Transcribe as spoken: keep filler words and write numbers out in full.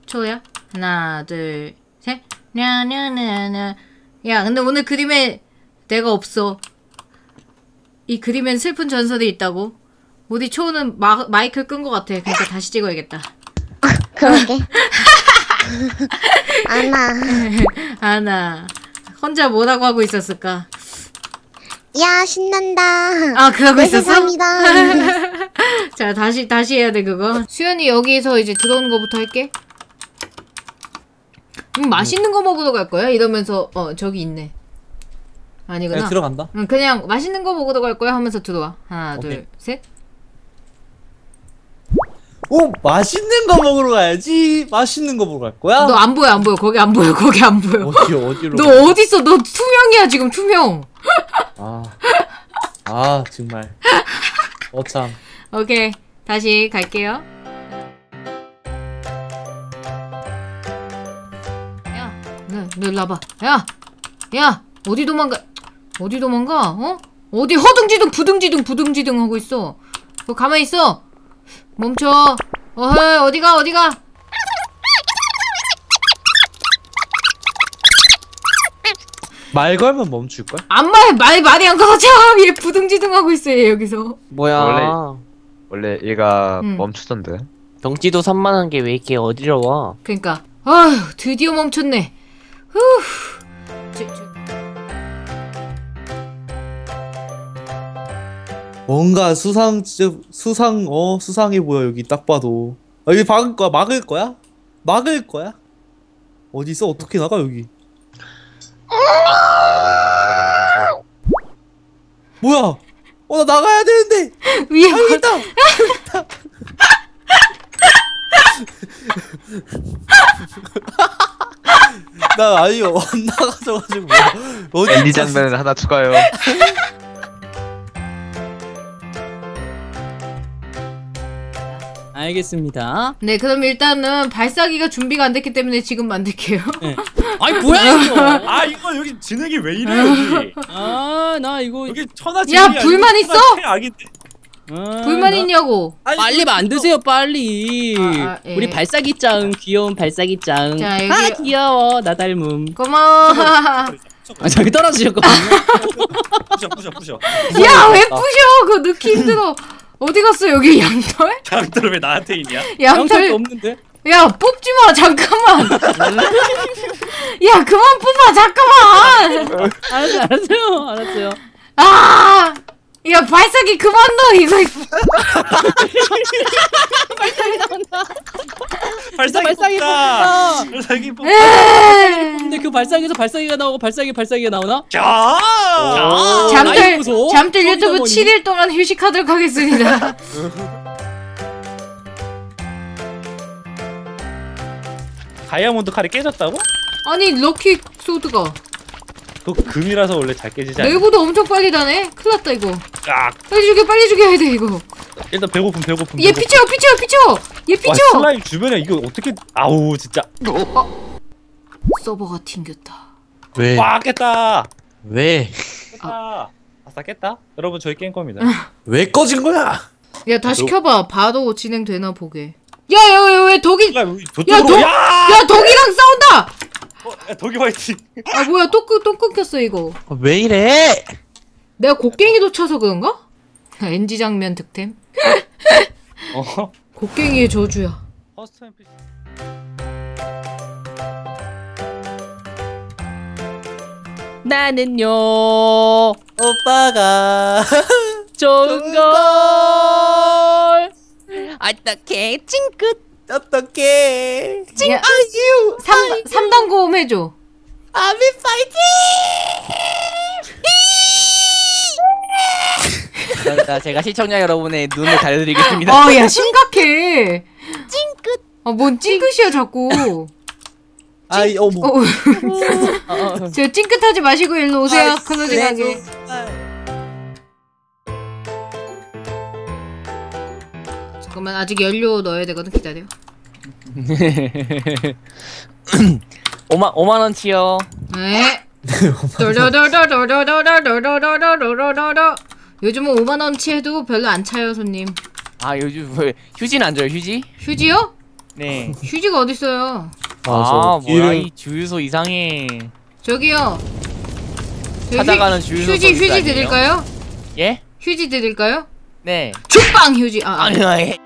초야? 하나 둘 셋. 냐냐냐냐. 야 근데 오늘 그림에 내가 없어. 이 그림엔 슬픈 전설이 있다고. 우리 초우는 마, 마이크 끈 것 같아. 그러니까 다시 찍어야겠다. 그러게. 아나. 아나 혼자 뭐라고 하고 있었을까? 야 신난다. 아 그러고 있었어? 세상이다. 자 다시 다시 해야 돼 그거. 수연이 여기서 이제 들어오는 거부터 할게. 음, 맛있는 거 먹으러 갈 거야? 이러면서 어 저기 있네. 아니구나. 그냥 들어간다. 응 그냥 맛있는 거 먹으러 갈 거야 하면서 들어와. 하나 오케이. 둘 셋. 오 맛있는 거 먹으러 가야지. 맛있는 거 먹으러 갈 거야? 너 안 보여 안 보여 거기 안 보여 거기 안 보여. 어디요 어디로? 너 어디 있어? 너 투명이야 지금 투명. 아, 아 정말. 어참. 오케이 다시 갈게요. 야, 너, 너 일로 와봐. 야, 야, 어디 도망가? 어디 도망가? 어? 어디 허둥지둥 부둥지둥 부둥지둥 하고 있어. 너 가만히 있어. 멈춰. 어허, 어디가 어디가? 말 걸면 멈출걸? 안 말, 말 말이 안 가져. 얘 부둥지둥 하고 있어 얘 여기서. 뭐야? 원래- 원래 얘가 응. 멈추던데. 덩치도 산만한 게 왜 이렇게 어지러워? 그러니까. 아휴, 드디어 멈췄네. 후. 저, 저. 뭔가 수상 진짜 수상 어 수상해 보여 여기 딱 봐도. 아, 여기 막을 거야 막을 거야? 막을 거야? 어디 있어 어떻게 나가 여기? 뭐야? 어 나 나가야 되는데. 위에 여기 있다. 나 아니 안 나가져가지고 어디 엘리 장면을 하나 추가요. 알겠습니다. 네, 그럼 일단은 발사기가 준비가 안 됐기 때문에 지금 만들게요. 네. 아니 뭐야 이거? 아 이거 여기 진흙이 왜 이래 여기? 아 나 이거 여기 천하 야, 불만 있어? 악인데. 아, 불만 나- 있냐고. 아니, 빨리 이거- 만드세요 빨리. 아, 아, 예. 우리 발사기 짱 귀여운 발사기 짱. 자, 여기- 아 귀여워 나 닮음. 고마워. 아 저기 떨어지셨거든요. 부셔 부셔 부셔. 야, 왜 부셔? 그거 넣기 힘들어. 어디 갔어? 여기 양털? 장들 왜 나한테 있냐? 양털이 양털. 없는데? 야, 뽑지 마. 잠깐만. 야, 그만 뽑아. 잠깐만. 알았어 알았어요 알았어요. 아! 야, 발사기 그만 넣어. 이거. 발사기 발사기 뽑다. 뽑다. 발사기 뽑다. 에이. 근데 그 발사기에서 발사기가 나오고 발사기 발사기가 나오나? 자. 아, 잠들 라이브 보소. 잠들 유튜브 어머니. 칠 일 동안 휴식하도록 하겠습니다. 다이아몬드 칼이 깨졌다고? 아니, 럭키 소드가 그 금이라서 원래 잘 깨지지 않아? 내구도 엄청 빨리 다네. 큰일 났다 이거. 아, 빨리 죽여 빨리 죽여야 돼 이거. 일단 배고픔 배고픔. 얘 배고픔. 피쳐 피쳐 피쳐. 얘 와, 피쳐. 슬라임 주변에 이거 어떻게? 아우 진짜. 서버가 튕겼다. 왜? 와 깼다. 왜? 깼다. 아싸 깼다. 여러분 저희 깬 겁니다. 왜 꺼진 거야? 야 다시 켜봐. 바로 진행되나 보게. 야야왜 덕이 슬라임 야, 저쪽으로. 더- 야! 야 덕이랑 싸운다. 어, 야, 덕이 화이팅. 아 뭐야 또, 끊- 또 끊겼어 이거. 어, 왜 이래? 내가 곡괭이도 쳐서 그런가? 엔지 장면 득템. 어. 곡괭이의 저주야. 퍼스트 엠피씨. 나는요 오빠가 좋은 걸 어떻게 찡긋 어떡해? 야, 삼, 삼단 고음 해줘. 아미 파이팅! 자, 제가 시청자 여러분의 눈을 가려드리겠습니다. 아, 야, 심각해. 찡긋. 아, 뭔 찡긋이야, 자꾸. 아이 어머. 어, 어, 어. 저 찡긋하지 마시고 일로 오세요. 클로징하게. 잠깐만, 아직 연료 넣어야 되거든. 기다려. 오만 오만 원치요. 네. 도도도도도도도도도도도도도도. 요즘은 오만 원치 해도 별로 안 차요, 손님. 아 요즘 왜 휴지는 안 줘요 휴지? 휴지요? 네. 휴지가 어딨어요? 아, 아, 저 뭐야 기름- 이 주유소 이상해. 저기요. 저기 찾아가는 휴- 주유소 휴지 서비스 휴지 아니에요? 드릴까요? 예? 휴지 드릴까요? 네. 죽빵 휴지. 아, 아. 아니, 아니.